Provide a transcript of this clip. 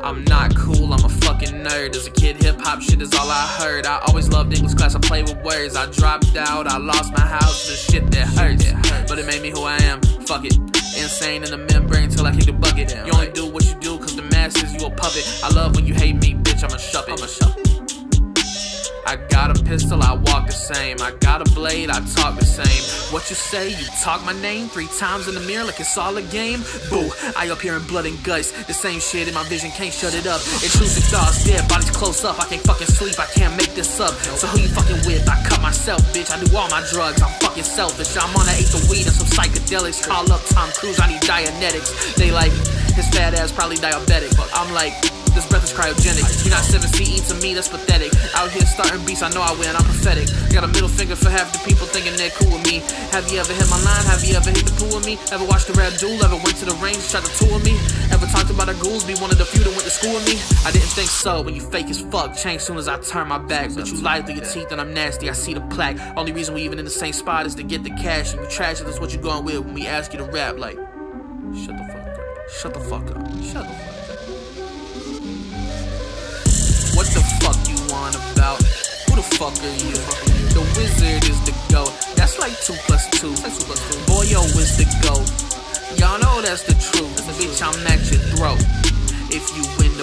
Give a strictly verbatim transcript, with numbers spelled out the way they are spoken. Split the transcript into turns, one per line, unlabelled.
I'm not cool, I'm a fucking nerd. As a kid, hip-hop shit is all I heard. I always loved English class, I play with words. I dropped out, I lost my house, the shit that hurts. But it made me who I am, fuck it. Insane in the membrane till I kick a bucket. You only do what you do cause the masses, you a puppet. I love when you hate me, bitch, I'm a shuppet. I'm a shuppet. I got a pistol, I walk the same. I got a blade, I talk the same. What you say, you talk my name three times in the mirror like it's all a game? Boo, I up here in blood and guts. The same shit in my vision, can't shut it up. Intrusive thoughts, dead bodies close up. I can't fucking sleep, I can't make this up. So who you fucking with? I cut myself, bitch. I do all my drugs, I'm fucking selfish. I'm on a eighth of weed and some psychedelics. Call up Tom Cruise, I need Dianetics. They like, his fat ass probably diabetic. I'm like, this breath is cryogenic. You're not seven C E to me, that's pathetic. Out here starting beats, I know I win, I'm prophetic. Got a middle finger for half the people thinking they're cool with me. Have you ever hit my line? Have you ever hit the pool with me? Ever watched the rap duel? Ever went to the range, tried to tour with me? Ever talked about a ghouls? Be one of the few that went to school with me? I didn't think so, when you fake as fuck. Change soon as I turn my back. But you lie through your teeth and I'm nasty, I see the plaque. Only reason we even in the same spot is to get the cash. And you trash it, that's what you going with when we ask you to rap. Like, shut the fuck up. Shut the fuck up. Shut the fuck up. What the fuck you on about? Who the fuck are you? The wizard is the GOAT. That's like two plus two. Boy, yo is the GOAT. Y'all know that's the truth. Bitch, I'm at your throat. If you win the